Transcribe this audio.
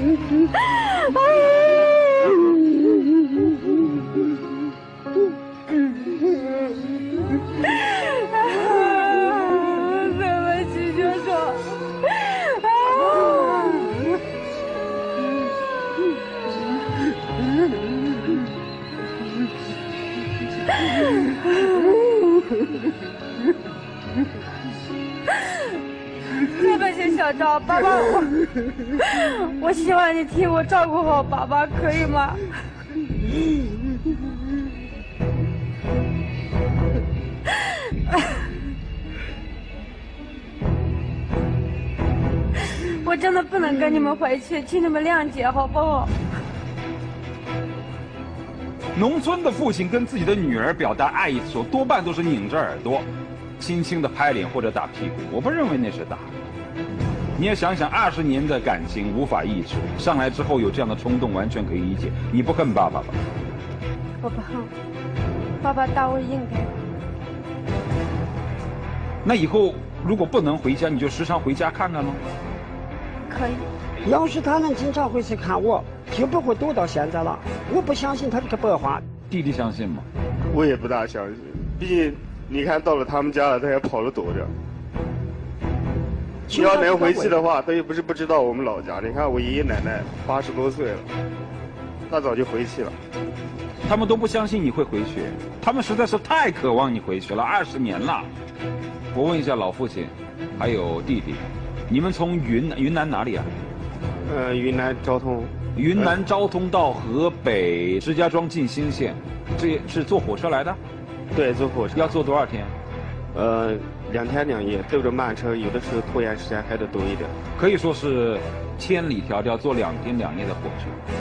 对不起，舅舅。对不起，小赵，爸爸，我希望你替我照顾好爸爸，可以吗？我真的不能跟你们回去，请你们谅解，好不好？ 农村的父亲跟自己的女儿表达爱意的时候，多半都是拧着耳朵，轻轻的拍脸或者打屁股。我不认为那是打。你也想想，20年的感情无法抑制，上来之后有这样的冲动，完全可以理解。你不恨爸爸吧？ 我不恨，爸爸大我应该。 那以后如果不能回家，你就时常回家看看喽。 可以。 要是他能经常回去看我，就不会躲到现在了。我不相信他这个白话。 弟弟相信吗？ 我也不大相信，毕竟你看到了他们家了，他也跑着躲着。你要能回去的话，他又不是不知道我们老家。你看我爷爷奶奶80多岁了，他早就回去了。 他们都不相信你会回去，他们实在是太渴望你回去了，20年了。我问一下老父亲，还有弟弟，你们从云南哪里啊？ 云南昭通。 云南昭通到河北石家庄进兴县，这是坐火车来的？ 对，坐火车。 要坐多少天 ？2天2夜，对着慢车，有的时候拖延时间还得多一点。 可以说是千里迢迢坐2天2夜的火车。